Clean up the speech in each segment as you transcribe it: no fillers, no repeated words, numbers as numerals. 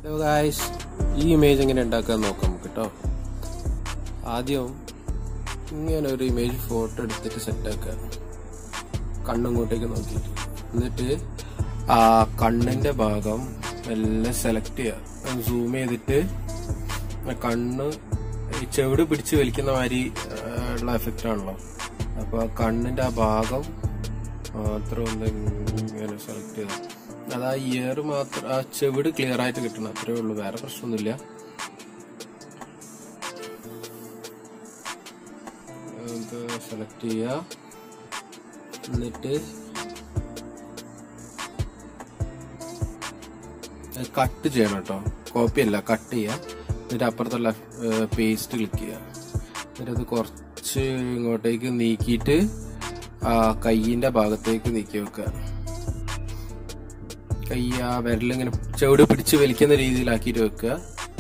Hello guys, ഈ image എങ്ങനെ ഉണ്ടാക്കാൻ നോക്കാം നമുക്ക് കേട്ടോ. ആദ്യം ഇങ്ങനെ ഒരു ഇമേജ് ഫോട്ടോ എടുത്തിട്ട് സെറ്റാക്കുക, കണ്ണിങ്ങോട്ടേക്ക് നോക്കിയിട്ട്. എന്നിട്ട് ആ കണ്ണിന്റെ ഭാഗം എല്ലാം സെലക്ട് ചെയ്യുക, സൂം ചെയ്തിട്ട് കണ്ണ് ഈ ചെവിട് പിടിച്ച് വലിക്കുന്ന മാതിരി ഉള്ള എഫക്റ്റ് ആണല്ലോ. അപ്പോൾ ആ കണ്ണിന്റെ ആ ഭാഗം മാത്രം ഒന്ന് ഇങ്ങനെ സെലക്ട് ചെയ്ത് അത് ആ ഇയർ മാത്രം, ആ ചെവിട് ക്ലിയർ ആയിട്ട് കിട്ടണം, അത്രേ ഉള്ളൂ, വേറെ പ്രശ്നമൊന്നുമില്ല. സെലക്ട് ചെയ്യുക, എന്നിട്ട് കട്ട് ചെയ്യണം കേട്ടോ, കോപ്പി അല്ല, കട്ട് ചെയ്യുക. എന്നിട്ട് അപ്പുറത്തുള്ള പേസ്റ്റ് ക്ലിക്ക് ചെയ്യുക. എന്നിട്ട് അത് കുറച്ച് ഇങ്ങോട്ടേക്ക് നീക്കിയിട്ട് ആ കയ്യിന്റെ ഭാഗത്തേക്ക് നീക്കി വെക്കുക. കൈ ആ വിരലിങ്ങനെ ചെവിട് പിടിച്ച് വലിക്കുന്ന രീതിയിലാക്കിയിട്ട് വെക്കുക.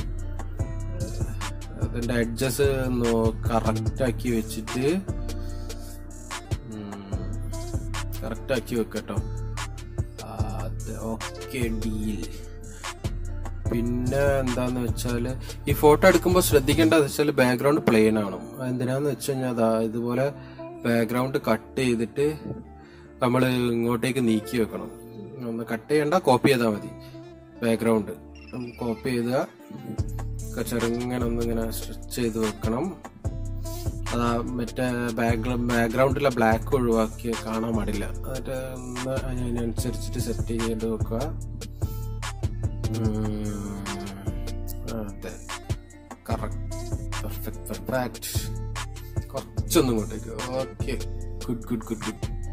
അതിന്റെ എഡ്ജസ് കറക്റ്റ് ആക്കി വെച്ചിട്ട് കറക്റ്റ് ആക്കി വെക്കട്ടോ. Okay, deal. പിന്നെ എന്താന്ന് വെച്ചാല് ഈ ഫോട്ടോ എടുക്കുമ്പോൾ ശ്രദ്ധിക്കേണ്ടത് വെച്ചാൽ ബാക്ക്ഗ്രൗണ്ട് പ്ലെയിൻ ആണ്. എന്തിനാന്ന് വെച്ച് കഴിഞ്ഞാൽ അതാ ഇതുപോലെ ബാക്ക്ഗ്രൗണ്ട് കട്ട് ചെയ്തിട്ട് നമ്മൾ ഇങ്ങോട്ടേക്ക് നീക്കി വെക്കണം. ഒന്ന് കട്ട് ചെയ്യണ്ട, കോപ്പി ചെയ്താൽ മതി. ബാക്ക്ഗ്രൗണ്ട് കോപ്പി ചെയ്ത ചെറുങ്ങനെ ഒന്നിങ്ങനെ സ്ട്രെച്ച് ചെയ്ത് വെക്കണം. അതാ മറ്റേ ബാക്ക്ഗ്രൗണ്ടിലെ ബ്ലാക്ക് ഒഴിവാക്കി കാണാൻ പാടില്ല. എന്നിട്ട് ഒന്ന് അതിനനുസരിച്ചിട്ട് സെറ്റ് ചെയ്ത് വെക്കുക. അതെ, പെർഫെക്റ്റ്. കുറച്ചൊന്നും ഇങ്ങോട്ടേക്ക്. Okay, good.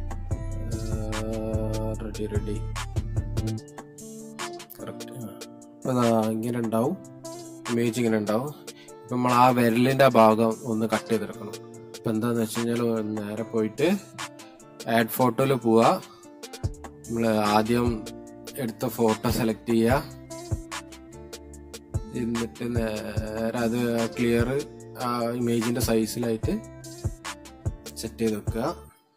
റെഡി. കറക്റ്റ്. അതാ ഇങ്ങനെ ഉണ്ടാവും, ഇമേജ് ഇങ്ങനെ ഉണ്ടാവും. ഇപ്പം നമ്മൾ ആ വിരലിന്റെ ആ ഭാഗം ഒന്ന് കട്ട് ചെയ്തെടുക്കണം. ഇപ്പം എന്താന്ന് വെച്ച് കഴിഞ്ഞാൽ നേരെ പോയിട്ട് ആഡ് ഫോട്ടോയിൽ പോവുക. നമ്മൾ ആദ്യം എടുത്ത ഫോട്ടോ സെലക്ട് ചെയ്യുക. എന്നിട്ട് നേരെ അത് ക്ലിയർ ആ ഇമേജിന്റെ സൈസിലായിട്ട് സെറ്റ് ചെയ്ത് വെക്കുക.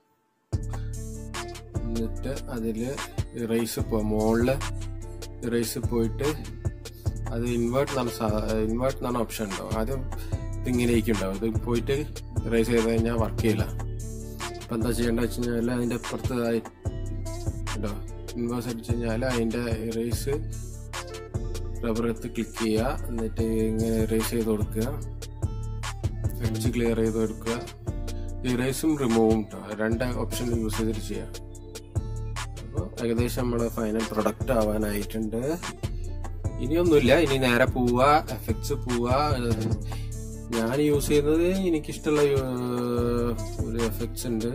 എന്നിട്ട് അതില് ഇറേസ് മുകളില് ഇറേസ് പോയിട്ട് അത് ഇൻവേർട്ട് എന്നാണ് ഓപ്ഷൻ ഉണ്ടാവും. ആദ്യം ഇതിങ്ങനെയൊക്കെ ഉണ്ടാവും. ഇത് പോയിട്ട് ഇറേസ് ചെയ്ത് കഴിഞ്ഞാൽ വർക്ക് ചെയ്യില്ല. അപ്പൊ എന്താ ചെയ്യേണ്ടത് വെച്ച് കഴിഞ്ഞാൽ അതിന്റെ അപ്പുറത്ത് കേട്ടോ ഇൻവേഴ്സ് അടിച്ചു കഴിഞ്ഞാൽ അതിന്റെ ഇറേസ് റബ്ബർ എടുത്ത് ക്ലിക്ക് ചെയ്യുക. എന്നിട്ട് ഇങ്ങനെ ഇറേസ് ചെയ്ത് കൊടുക്കുക, എഡ്ജ് ക്ലിയർ ചെയ്ത് കൊടുക്കുക. ഇറേസും റിമൂവും കേട്ടോ, രണ്ട് ഓപ്ഷൻ യൂസ് ചെയ്തിട്ട് ചെയ്യാം. അപ്പോൾ ഏകദേശം നമ്മൾ ഫൈനൽ പ്രൊഡക്റ്റ് ആവാനായിട്ടുണ്ട്. ഇനിയൊന്നുമില്ല, ഇനി നേരെ പോവുക, എഫക്ട്സ് പോവുക. ഞാൻ യൂസ് ചെയ്യുന്നത് എനിക്കിഷ്ടമുള്ള ഒരു എഫക്ട്സ് ഉണ്ട്.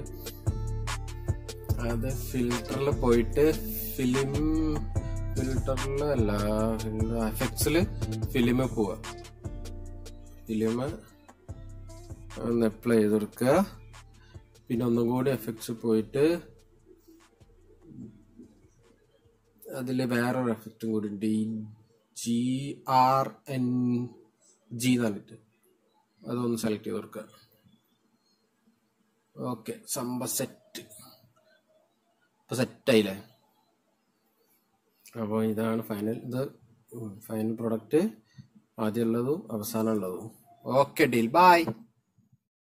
അത് ഫിൽറ്ററിൽ പോയിട്ട് ഫിൽറ്ററിലല്ല, എഫക്ട്സിൽ ഫിലിം പോവുക. ഫിലിം ഒന്ന് അപ്ലൈ ചെയ്ത് കൊടുക്കുക. പിന്നെ ഒന്നും കൂടി എഫക്ട്സ് പോയിട്ട് അതിൽ വേറൊരു എഫക്റ്റും കൂടി ഉണ്ട്, ഈ GRNG എന്ന് പറഞ്ഞിട്ട്, അതൊന്ന് സെലക്ട് ചെയ്ത് കൊടുക്കുക. ഓക്കെ, സംഭവം സെറ്റ്. ഇപ്പൊ സെറ്റായില്ലേ? അപ്പോൾ ഇതാണ് ഫൈനൽ പ്രൊഡക്റ്റ്, ആദ്യം ഉള്ളതും അവസാനം ഉള്ളതും. Okay, deal. ബൈ.